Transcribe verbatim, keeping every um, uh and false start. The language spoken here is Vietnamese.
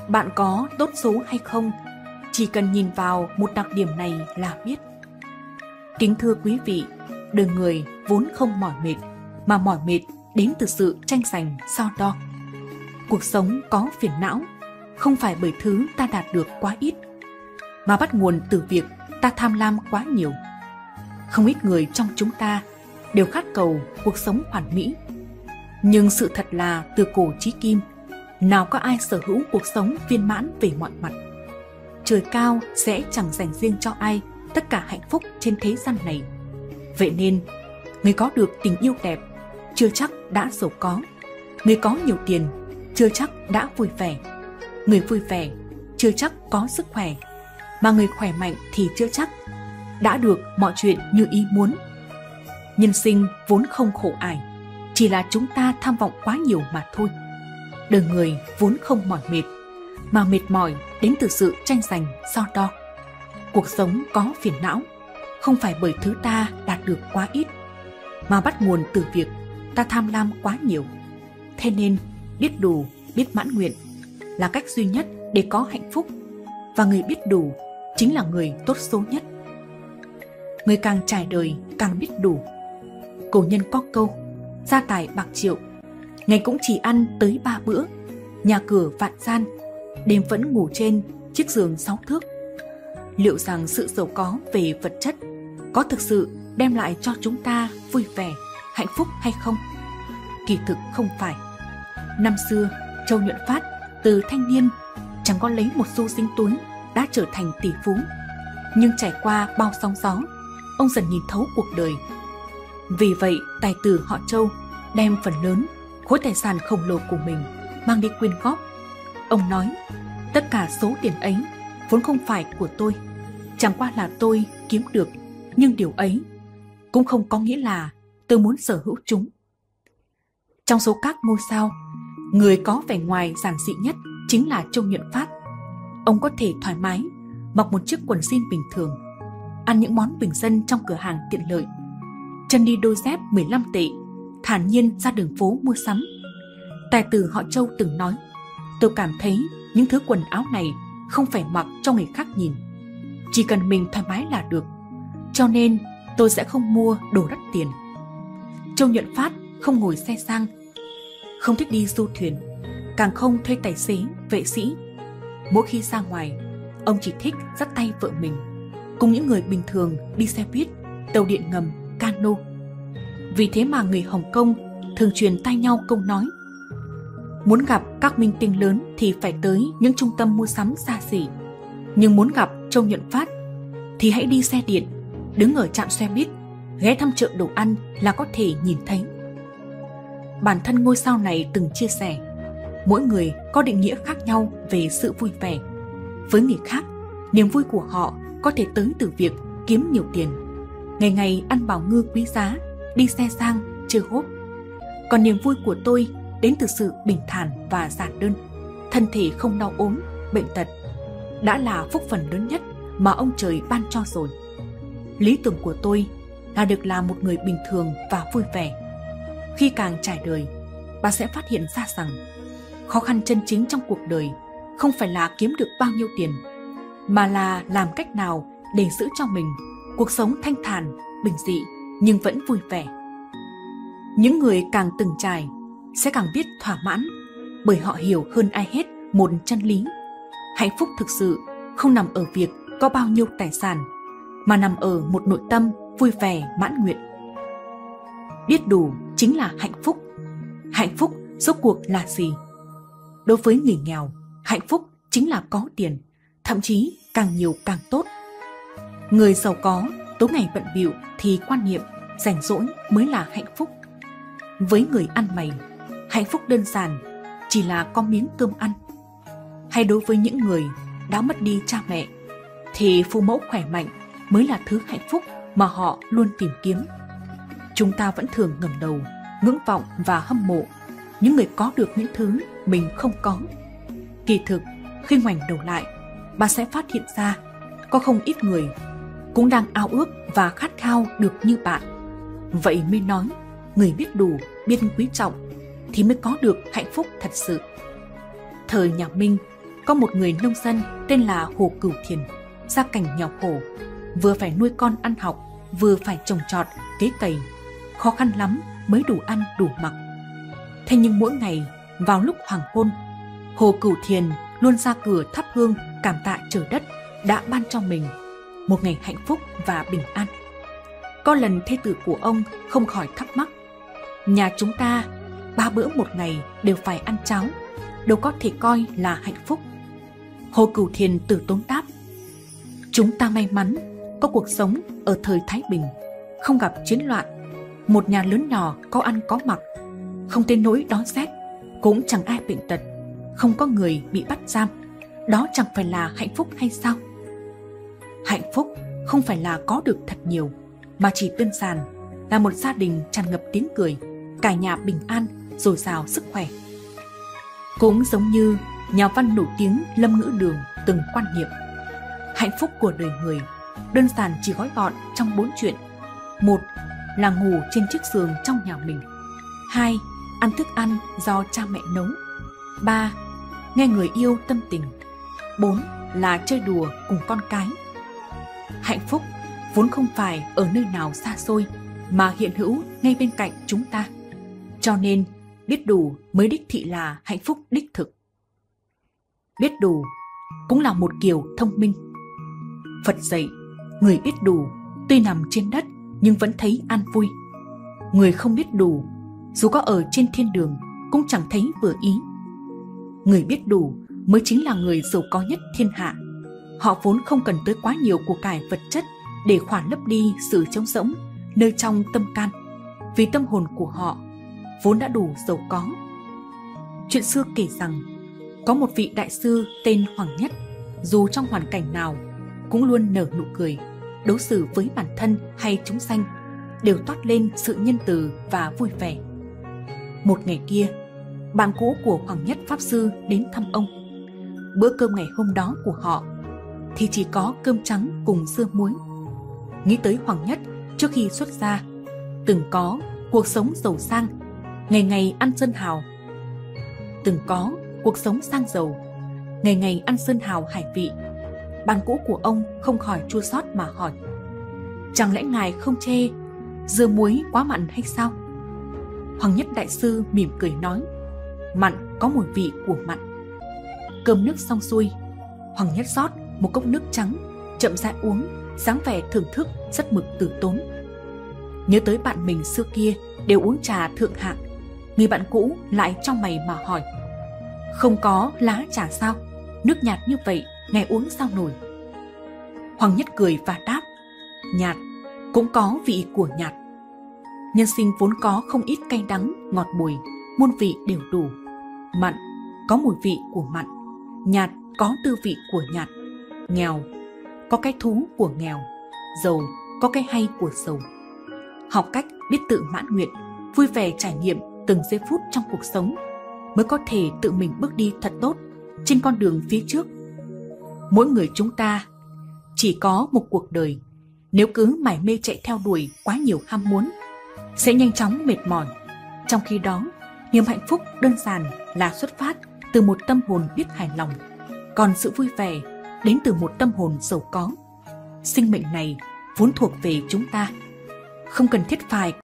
Bạn có tốt số hay không, chỉ cần nhìn vào một đặc điểm này là biết. Kính thưa quý vị, đời người vốn không mỏi mệt, mà mỏi mệt đến từ sự tranh giành so đo. Cuộc sống có phiền não, không phải bởi thứ ta đạt được quá ít, mà bắt nguồn từ việc ta tham lam quá nhiều. Không ít người trong chúng ta đều khát cầu cuộc sống hoàn mỹ. Nhưng sự thật là từ cổ chí kim, nào có ai sở hữu cuộc sống viên mãn về mọi mặt. Trời cao sẽ chẳng dành riêng cho ai tất cả hạnh phúc trên thế gian này. Vậy nên, người có được tình yêu đẹp chưa chắc đã giàu có. Người có nhiều tiền chưa chắc đã vui vẻ. Người vui vẻ chưa chắc có sức khỏe. Mà người khỏe mạnh thì chưa chắc đã được mọi chuyện như ý muốn. Nhân sinh vốn không khổ ải, chỉ là chúng ta tham vọng quá nhiều mà thôi. Đời người vốn không mỏi mệt, mà mệt mỏi đến từ sự tranh giành so đo. Cuộc sống có phiền não, không phải bởi thứ ta đạt được quá ít, mà bắt nguồn từ việc ta tham lam quá nhiều. Thế nên, biết đủ, biết mãn nguyện là cách duy nhất để có hạnh phúc. Và người biết đủ chính là người tốt số nhất. Người càng trải đời càng biết đủ. Cổ nhân có câu, gia tài bạc triệu, ngày cũng chỉ ăn tới ba bữa, nhà cửa vạn gian, đêm vẫn ngủ trên chiếc giường sáu thước. Liệu rằng sự giàu có về vật chất có thực sự đem lại cho chúng ta vui vẻ, hạnh phúc hay không? Kỳ thực không phải. Năm xưa, Châu Nhuận Phát từ thanh niên chẳng có lấy một xu dính túi đã trở thành tỷ phú. Nhưng trải qua bao sóng gió, ông dần nhìn thấu cuộc đời. Vì vậy, tài tử họ Châu đem phần lớn khối tài sản khổng lồ của mình mang đi quyên góp. Ông nói, tất cả số tiền ấy vốn không phải của tôi, chẳng qua là tôi kiếm được, nhưng điều ấy cũng không có nghĩa là tôi muốn sở hữu chúng. Trong số các ngôi sao, người có vẻ ngoài giản dị nhất chính là Châu Nhuận Phát. Ông có thể thoải mái mặc một chiếc quần jean bình thường, ăn những món bình dân trong cửa hàng tiện lợi, chân đi đôi dép mười lăm tệ, thản nhiên ra đường phố mua sắm. Tài tử họ Châu từng nói, tôi cảm thấy những thứ quần áo này không phải mặc cho người khác nhìn, chỉ cần mình thoải mái là được, cho nên tôi sẽ không mua đồ đắt tiền. Châu Nhuận Phát không ngồi xe sang, không thích đi du thuyền, càng không thuê tài xế, vệ sĩ. Mỗi khi ra ngoài, ông chỉ thích dắt tay vợ mình cùng những người bình thường đi xe buýt, tàu điện ngầm, cano. Vì thế mà người Hồng Kông thường truyền tai nhau câu nói, muốn gặp các minh tinh lớn thì phải tới những trung tâm mua sắm xa xỉ, nhưng muốn gặp Châu Nhuận Phát thì hãy đi xe điện, đứng ở trạm xe buýt, ghé thăm chợ đồ ăn là có thể nhìn thấy. Bản thân ngôi sao này từng chia sẻ, mỗi người có định nghĩa khác nhau về sự vui vẻ. Với người khác, niềm vui của họ có thể tới từ việc kiếm nhiều tiền, ngày ngày ăn bảo ngư quý giá, đi xe sang, chơi hốp. Còn niềm vui của tôi đến từ sự bình thản và giản đơn, thân thể không đau ốm, bệnh tật, đã là phúc phần lớn nhất mà ông trời ban cho rồi. Lý tưởng của tôi là được làm một người bình thường và vui vẻ. Khi càng trải đời, bà sẽ phát hiện ra rằng khó khăn chân chính trong cuộc đời không phải là kiếm được bao nhiêu tiền, mà là làm cách nào để giữ cho mình cuộc sống thanh thản, bình dị nhưng vẫn vui vẻ. Những người càng từng trải sẽ càng biết thỏa mãn, bởi họ hiểu hơn ai hết một chân lý. Hạnh phúc thực sự không nằm ở việc có bao nhiêu tài sản, mà nằm ở một nội tâm vui vẻ mãn nguyện. Biết đủ chính là hạnh phúc. Hạnh phúc rốt cuộc là gì? Đối với người nghèo, hạnh phúc chính là có tiền, thậm chí càng nhiều càng tốt. Người giàu có tối ngày bận bịu thì quan niệm rảnh rỗi mới là hạnh phúc. Với người ăn mày, hạnh phúc đơn giản chỉ là có miếng cơm ăn. Hay đối với những người đã mất đi cha mẹ, thì phụ mẫu khỏe mạnh mới là thứ hạnh phúc mà họ luôn tìm kiếm. Chúng ta vẫn thường ngẩng đầu, ngưỡng vọng và hâm mộ những người có được những thứ mình không có. Kỳ thực, khi ngoảnh đầu lại, bạn sẽ phát hiện ra có không ít người cũng đang ao ước và khát khao được như bạn. Vậy mới nói, người biết đủ, biết quý trọng thì mới có được hạnh phúc thật sự. Thời nhà Minh, có một người nông dân tên là Hồ Cửu Thiền, gia cảnh nghèo khổ, vừa phải nuôi con ăn học, vừa phải trồng trọt, kế cày, khó khăn lắm mới đủ ăn đủ mặc. Thế nhưng mỗi ngày vào lúc hoàng hôn, Hồ Cửu Thiền luôn ra cửa thắp hương cảm tạ trời đất đã ban cho mình một ngày hạnh phúc và bình an. Có lần thê tử của ông không khỏi thắc mắc: nhà chúng ta ba bữa một ngày đều phải ăn cháo, đâu có thể coi là hạnh phúc. Hồ Cửu Thiền từ tốn đáp: chúng ta may mắn có cuộc sống ở thời Thái Bình, không gặp chiến loạn, một nhà lớn nhỏ có ăn có mặc, không tới nỗi đói rét, cũng chẳng ai bệnh tật, không có người bị bắt giam. Đó chẳng phải là hạnh phúc hay sao? Hạnh phúc không phải là có được thật nhiều, mà chỉ đơn giản là một gia đình tràn ngập tiếng cười, cả nhà bình an, dồi dào sức khỏe. Cũng giống như nhà văn nổi tiếng Lâm Ngữ Đường từng quan niệm, hạnh phúc của đời người đơn giản chỉ gói gọn trong bốn chuyện. Một là ngủ trên chiếc giường trong nhà mình. Hai, ăn thức ăn do cha mẹ nấu. Ba, nghe người yêu tâm tình. Bốn là chơi đùa cùng con cái. Hạnh phúc vốn không phải ở nơi nào xa xôi, mà hiện hữu ngay bên cạnh chúng ta. Cho nên biết đủ mới đích thị là hạnh phúc đích thực. Biết đủ cũng là một kiểu thông minh. Phật dạy, người biết đủ tuy nằm trên đất nhưng vẫn thấy an vui. Người không biết đủ, dù có ở trên thiên đường cũng chẳng thấy vừa ý. Người biết đủ mới chính là người giàu có nhất thiên hạ. Họ vốn không cần tới quá nhiều của cải vật chất để khỏa lấp đi sự trống rỗng nơi trong tâm can, vì tâm hồn của họ vốn đã đủ giàu có. Chuyện xưa kể rằng có một vị đại sư tên Hoàng Nhất, dù trong hoàn cảnh nào cũng luôn nở nụ cười, đối xử với bản thân hay chúng sanh đều toát lên sự nhân từ và vui vẻ. Một ngày kia, bạn cũ của Hoàng Nhất Pháp Sư đến thăm ông. Bữa cơm ngày hôm đó của họ thì chỉ có cơm trắng cùng dưa muối. Nghĩ tới Hoàng Nhất trước khi xuất gia từng có cuộc sống giàu sang, ngày ngày ăn sơn hào, từng có cuộc sống sang giàu, ngày ngày ăn sơn hào hải vị, bạn cũ của ông không khỏi chua xót mà hỏi: chẳng lẽ ngài không chê dưa muối quá mặn hay sao? Hoàng Nhất đại sư mỉm cười nói: mặn có mùi vị của mặn. Cơm nước xong xuôi, Hoàng Nhất rót một cốc nước trắng, chậm rãi uống, dáng vẻ thưởng thức rất mực từ tốn. Nhớ tới bạn mình xưa kia đều uống trà thượng hạng, người bạn cũ lại trong mày mà hỏi: không có lá trà sao? Nước nhạt như vậy ngài uống sao nổi? Hoàng Nhất cười và đáp: nhạt cũng có vị của nhạt. Nhân sinh vốn có không ít cay đắng, ngọt bùi, muôn vị đều đủ. Mặn có mùi vị của mặn, nhạt có tư vị của nhạt. Nghèo có cái thú của nghèo, giàu có cái hay của giàu. Học cách biết tự mãn nguyện, vui vẻ trải nghiệm từng giây phút trong cuộc sống, mới có thể tự mình bước đi thật tốt trên con đường phía trước. Mỗi người chúng ta chỉ có một cuộc đời, nếu cứ mải mê chạy theo đuổi quá nhiều ham muốn, sẽ nhanh chóng mệt mỏi. Trong khi đó, niềm hạnh phúc đơn giản là xuất phát từ một tâm hồn biết hài lòng, còn sự vui vẻ đến từ một tâm hồn giàu có. Sinh mệnh này vốn thuộc về chúng ta, không cần thiết phải